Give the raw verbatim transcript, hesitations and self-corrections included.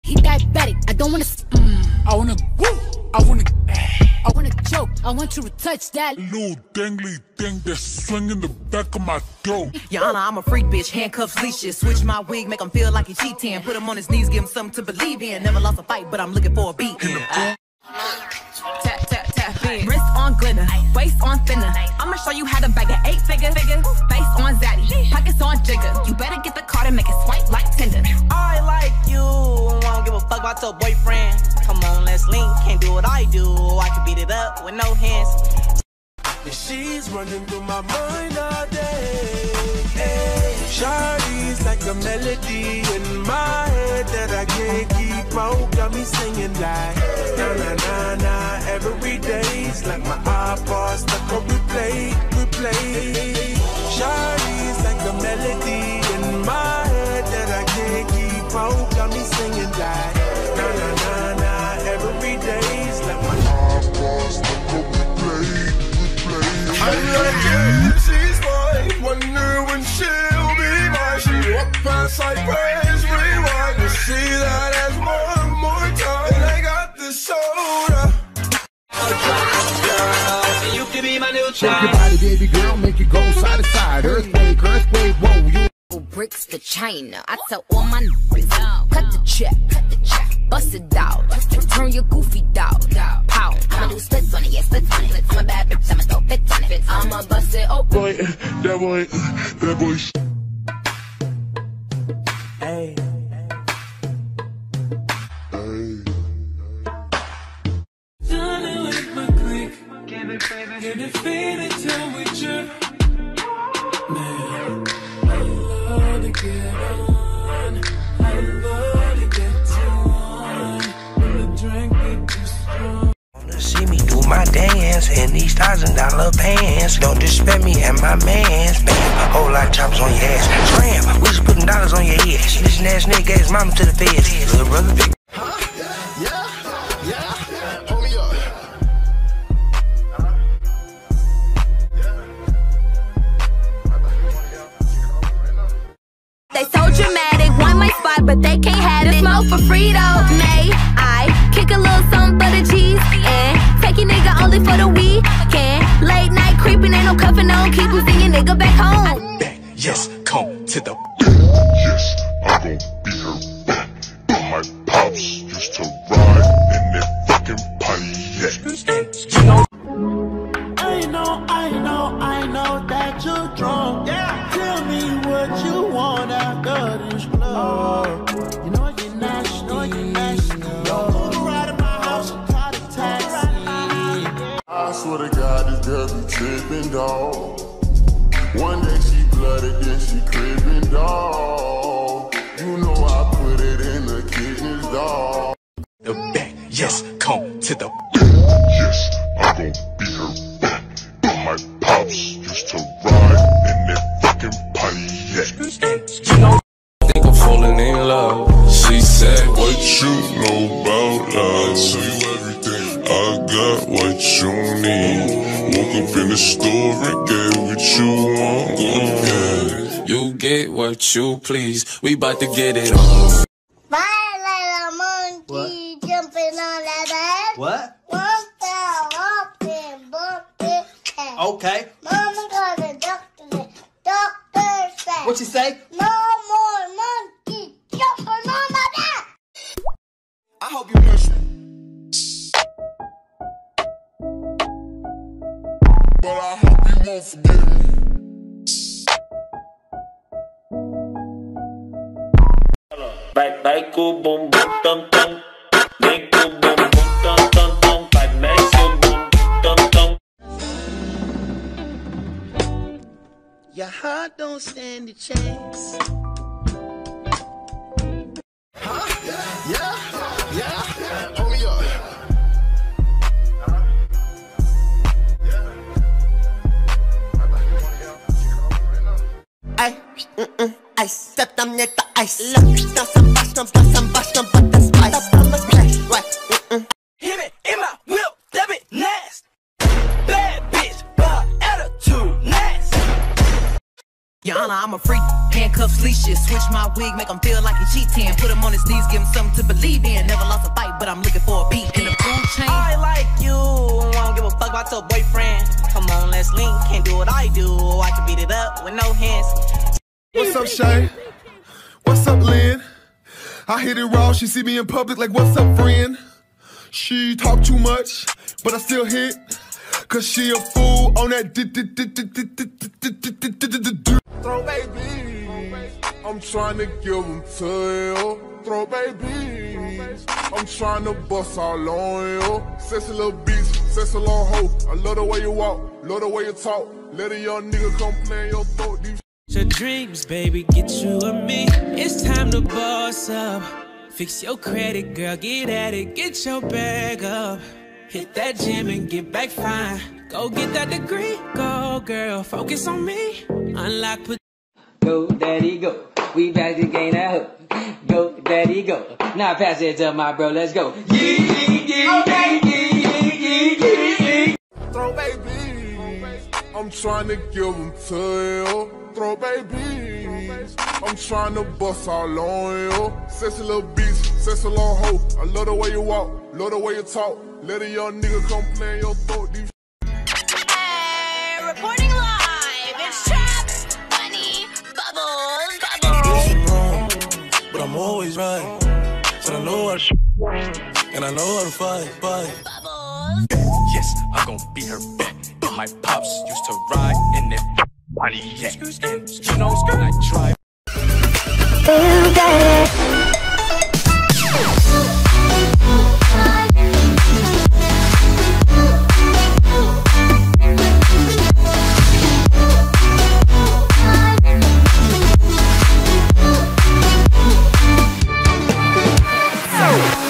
He diabetic. I don't wanna. Mm. I wanna. Woo. I wanna. I wanna choke. I want you to touch that little dangly thing that's swinging the back of my door. Your Honor, I'm a freak bitch. Handcuffs, leashes. Switch my wig, make him feel like he cheating. Put him on his knees, give him something to believe in. Never lost a fight, but I'm looking for a beat. Uh, tap, tap, tap in. Wrist on glitter, waist on thinner. I'ma show you how to bag an eight figure. figure. Face on zaddy, pockets on jigger. You better get the card and make it swipe like Tinder. I like you, I don't give a fuck about your boyfriend. Come on, let's link. Can't do what I do. I can beat it up with no hands. And she's running through my mind all day. Hey, Shawty's like a melody in my head that I can't keep out. Got me singing like na na na na. Every day's like my iPod stuck on replay, replay. Shawty's like a melody in my head that I can't keep out. Got me singing like na na na na. Every day's like my iPod stuck on replay. I'm like, she's mine. Wonder when she'll be mine. She walked past Cypress, rewind to see that as one more time. And I got this soda. Girl, you can be my new child. Shake your body, baby girl, make it go side to side. Earthquake, earthquake, whoa, you. bricks to China. I tell all my niggas, cut the check, cut the check, bust it out, turn your goofy dog, pow. I'ma do splits on it, yeah, splits on it. I'm a bad bitch, I'ma throw fits on it. I'ma bust it open. Boy, that boy, that boy. Hey. Can it feel it till we trip? Man, I love to get on. I love to get too on. When the drink get too strong. Wanna see me do my dance in these thousand dollar pants? Don't disrespect me and my mans. Bam, whole lot of choppers on your ass. Scram, we just putting dollars on your head. This ass nigga gave his mama to the feds. Little brother, big. Huh? Yeah, yeah, hold me up. They so dramatic, want my spot, but they can't have it. Smoke for free though, may I kick a little something for the cheese and take your nigga only for the weekend. Late night creeping, ain't no cuffing on, keep losing your nigga back home. Yes, come to the. Yes, I'm gon' be her back. My pops used to ride in that fucking Pontiac. I know, I know, I know that you're drunk. Yeah. Tell me what you want after this club. You know you're nasty. You know you're nasty. Don't move right in my house and call a taxi. I swear to God, this girl be tripping, dawg. One day she blooded, then she cribbing, dawg. You know I put it in the kidneys, dawg. The back, yes, come to the. Yes, I'm gon' be her back. My pops used to ride in that fucking Pontiac. I think I'm falling in love. She said, what you know about love? I tell you everything. I got what you need. Woke up in the store and get what you want. Yeah. you get what you please. We bout to get it on. Bye, little monkey, what? Jumping on that bed. What? One fell off and bumped his head. Okay. Mama got the doctor. Doctor said. What you say? No more monkey jumping on my bed. I hope you miss me. But I hope you won't forget me. Bye bye cool boom boom dum dum. Make cool boom boom dum dum dum. Bye make cool boom dum dum. Your heart don't stand a chance. Huh? Yeah, yeah, hold me up. Ay, mm-mm, ice, step them near the ice. Look, got some bust them, bust them, bust them, but the spice. What? Mm-mm. Hit it in my whip, that bit nasty. Bad bitch, but attitude nasty. Your Honor, I'm a freak. Handcuffs, handcuffs, leashes. Switch my wig, make him feel like he cheating. Put him on his knees, give him something to believe in. Never lost a fight, but I'm looking for a beat. In the food chain, I like you. I don't give a fuck about your boyfriend. Come on, let's link. Can't do what I do. I can beat it up with no hands. What's up, Shay? What's up, Lynn? I hit it raw. She see me in public like, what's up, friend? She talk too much, but I still hit. Cause she a fool on that. Throw babies, I'm trying to give them to you. Throw babies, I'm trying to bust all on you. Sexy little bitch, sexy little hoe. I love the way you walk, love the way you talk. Let a young nigga come play in your throat. These your dreams, baby, get you and me. It's time to boss up. Fix your credit, girl, get at it. Get your bag up. Hit that gym and get back fine. Go get that degree. Go, girl, focus on me. Unlock, put. Go, daddy, go. We back to gain that hook. Go, daddy, go. Now pass it to my bro, let's go. Yee, yee, yee, yee, yee, yee, yee, yee. throw babies, I'm trying to give them to you. Throw babies, I'm trying to bust all on you. Sexy little bitch, sexy little hoe. I love the way you walk, love the way you talk. Let a young nigga come play in your throat. These Hey, reporting live. It's Traps, Bunny, Bubbles, Bubbles. It's wrong, but I'm always right. So I know how to sh and I know how to fight, fight. Yes, I'm gon' be her back. My pops used to ride in that body, yeah. And you know, when I drive. Oh.